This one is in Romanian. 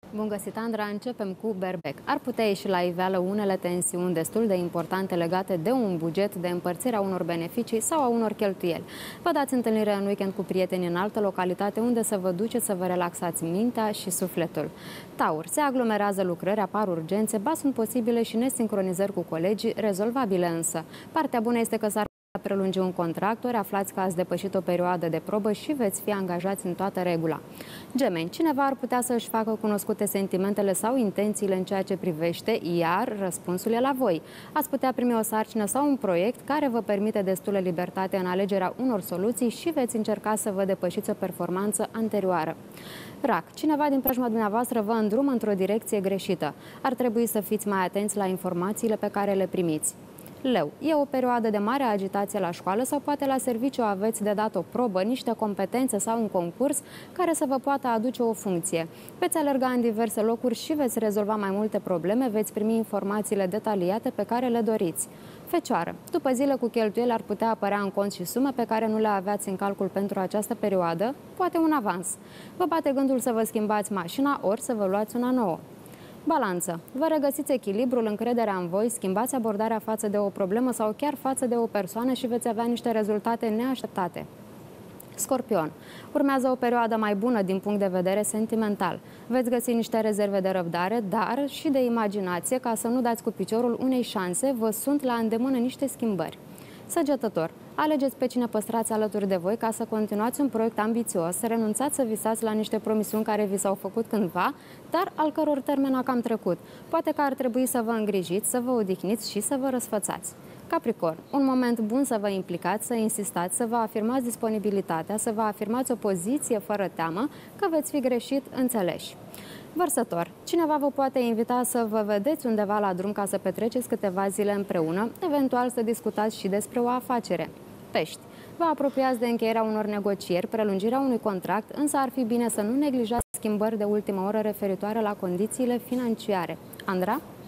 Bun găsit, Andra! Începem cu Berbec. Ar putea ieși la iveală unele tensiuni destul de importante legate de un buget, de împărțirea unor beneficii sau a unor cheltuieli. Vă dați întâlnire în weekend cu prieteni în altă localitate unde să vă duceți să vă relaxați mintea și sufletul. Taur. Se aglomerează lucrări, apar urgențe, ba sunt posibile și nesincronizări cu colegii, rezolvabile însă. Partea bună este că s-ar prelungi un contract, ori aflați că ați depășit o perioadă de probă și veți fi angajați în toată regula. Gemeni. Cineva ar putea să își facă cunoscute sentimentele sau intențiile în ceea ce privește, iar răspunsul e la voi. Ați putea primi o sarcină sau un proiect care vă permite destulă libertate în alegerea unor soluții și veți încerca să vă depășiți o performanță anterioară. Rac. Cineva din preajma dumneavoastră vă îndrumă într-o direcție greșită. Ar trebui să fiți mai atenți la informațiile pe care le primiți. Leu. E o perioadă de mare agitație la școală sau poate la serviciu aveți de dat o probă, niște competențe sau un concurs care să vă poată aduce o funcție. Veți alerga în diverse locuri și veți rezolva mai multe probleme, veți primi informațiile detaliate pe care le doriți. Fecioară. După zile cu cheltuieli ar putea apărea în cont și sume pe care nu le aveați în calcul pentru această perioadă, poate un avans. Vă bate gândul să vă schimbați mașina ori să vă luați una nouă. Balanță. Vă regăsiți echilibrul, încrederea în voi, schimbați abordarea față de o problemă sau chiar față de o persoană și veți avea niște rezultate neașteptate. Scorpion. Urmează o perioadă mai bună din punct de vedere sentimental. Veți găsi niște rezerve de răbdare, dar și de imaginație ca să nu dați cu piciorul unei șanse, vă sunt la îndemână niște schimbări. Săgetător. Alegeți pe cine păstrați alături de voi ca să continuați un proiect ambițios, să renunțați să visați la niște promisiuni care vi s-au făcut cândva, dar al căror termen a cam trecut. Poate că ar trebui să vă îngrijiți, să vă odihniți și să vă răsfățați. Capricorn. Un moment bun să vă implicați, să insistați, să vă afirmați disponibilitatea, să vă afirmați o poziție fără teamă că veți fi greșit înțeleși. Vărsător. Cineva vă poate invita să vă vedeți undeva la drum ca să petreceți câteva zile împreună, eventual să discutați și despre o afacere. Pești. Vă apropiați de încheierea unor negocieri, prelungirea unui contract, însă ar fi bine să nu neglijați schimbări de ultimă oră referitoare la condițiile financiare. Andra?